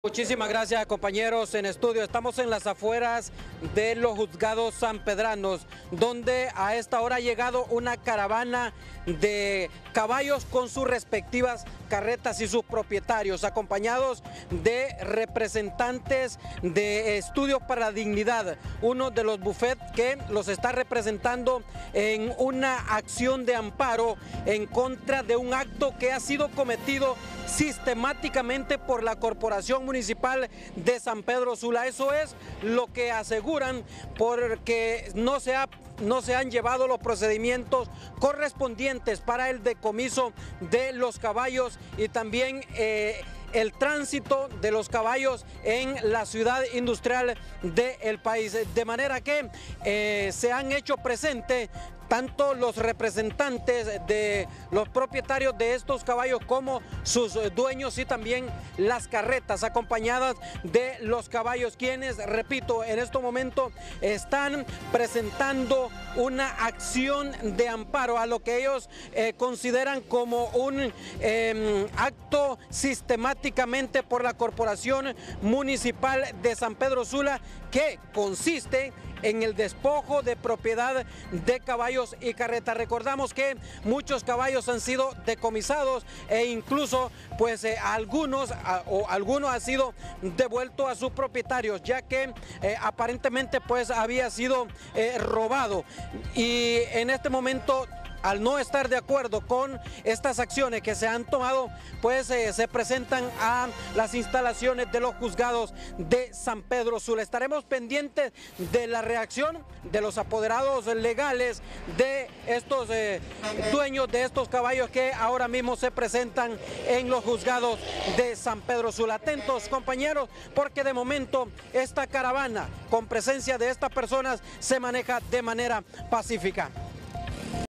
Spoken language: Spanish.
Muchísimas gracias, compañeros en estudio. Estamos en las afueras de los juzgados sanpedranos, donde a esta hora ha llegado una caravana de caballos con sus respectivas carretas y sus propietarios, acompañados de representantes de Estudios para la Dignidad, uno de los bufetes que los está representando en una acción de amparo en contra de un acto que ha sido cometido sistemáticamente por la Corporación Municipal de San Pedro Sula. Eso es lo que aseguran, porque no se han llevado los procedimientos correspondientes para el decomiso de los caballos y también el tránsito de los caballos en la ciudad industrial del país. De manera que se han hecho presente tanto los representantes de los propietarios de estos caballos como sus dueños y también las carretas acompañadas de los caballos, quienes, repito, en este momento están presentando una acción de amparo a lo que ellos consideran como un acto sistemáticamente por la Corporación Municipal de San Pedro Sula, que consiste en el despojo de propiedad de caballos y carretas. Recordamos que muchos caballos han sido decomisados e incluso pues algunos han sido devueltos a sus propietarios, ya que aparentemente pues había sido robado, y en este momento, al no estar de acuerdo con estas acciones que se han tomado, pues se presentan a las instalaciones de los juzgados de San Pedro Sula. Estaremos pendientes de la reacción de los apoderados legales de estos dueños de estos caballos que ahora mismo se presentan en los juzgados de San Pedro Sula. Atentos, compañeros, porque de momento esta caravana con presencia de estas personas se maneja de manera pacífica.